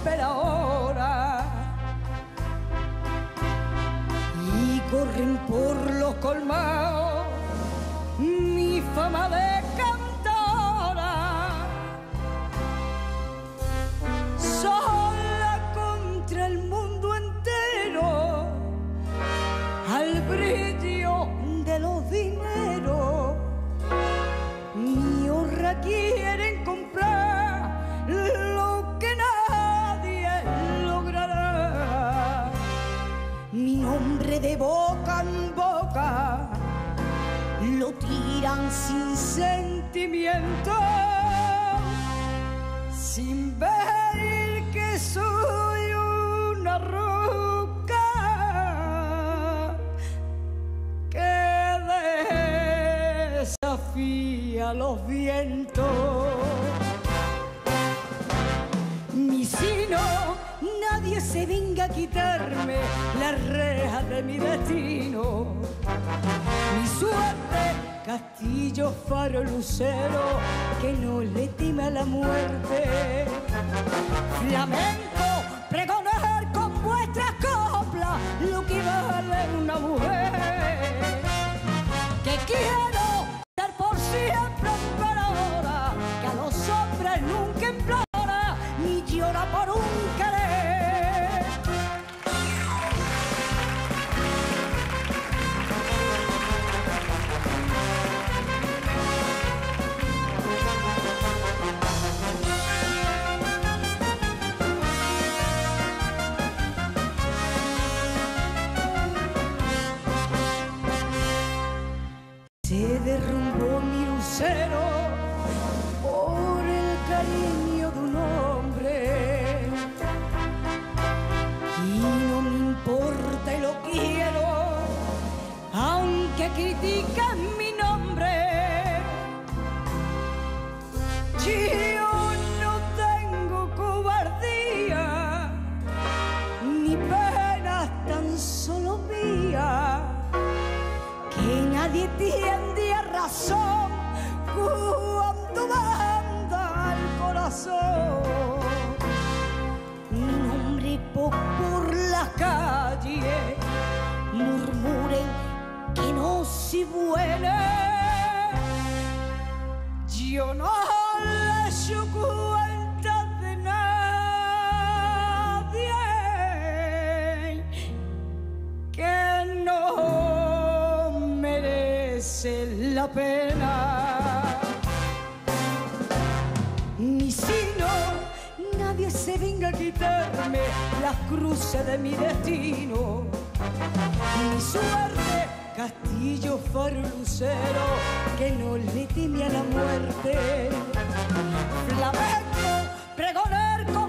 espera ahora. Y corren por los colmados mi fama de cantora, sola contra el mundo entero, al brillo de los dineros. Mi honra quieren comprar lo que nadie logrará. Mi nombre de boca en boca lo tiran sin sentimiento, sin ver que soy una roca que desafía los vientos. Mi sino, nadie se venga a quitarme las rejas de mi destino. Mi suerte, castillo, faro, lucero, que no le teme a la muerte. Flamenco, pregonar con vuestras coplas lo que vale una mujer. Que quiero dar por siempre emperadora, que a los hombres nunca implora ni llora por un querer. Se derrumbó mi lucero por el cariño de un hombre, y no me importa y lo quiero, aunque critican mi nombre. Yo no tengo cobardía, ni penas tan solo mías, que nadie tiende a razón cuando manda al corazón. Mi nombre por la calle murmuren que no si buena. Yo no le echo cuenta de nadie que no merece la pena. Ni si no, nadie se venga a quitarme las cruces de mi destino. Mi suerte, castillo, faro, lucero, que no le teme a la muerte. Flamenco, pregonar con